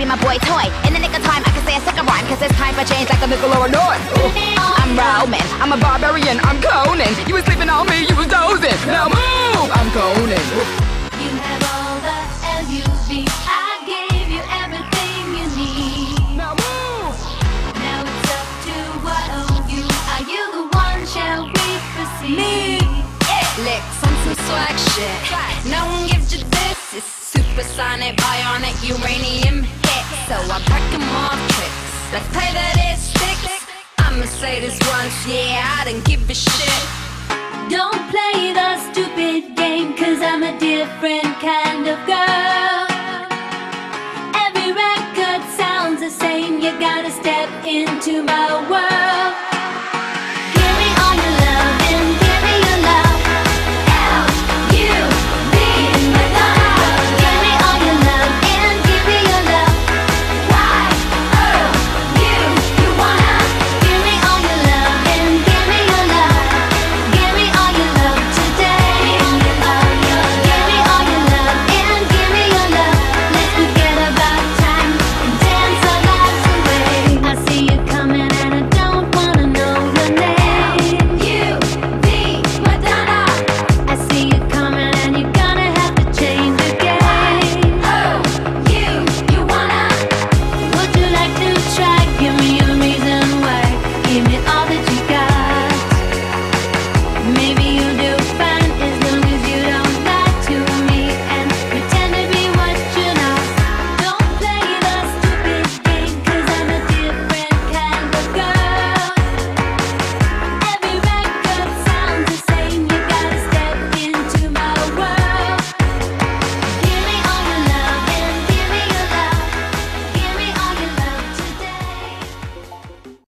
be my boy toy. In the nick of time, I can say a second rhyme, cause it's time for change like a nickel or a dime. I'm Roman, I'm a barbarian, I'm Conan. You was sleeping on me, you was dozing. Now move, I'm Conan. You have all the L-U-V. I gave you everything you need. Now move. Now it's up to what of you. Are you the one? Shall we proceed? Me. Licks on some swag shit. No one gives you this. It's supersonic, bionic, uranium hit. So I break 'em off tricks. Let's play that it sticks. I'ma say this once, yeah, I don't give a shit. Don't play the stupid game, cause I'm a different kind of girl. Every record sounds the same. You gotta step into my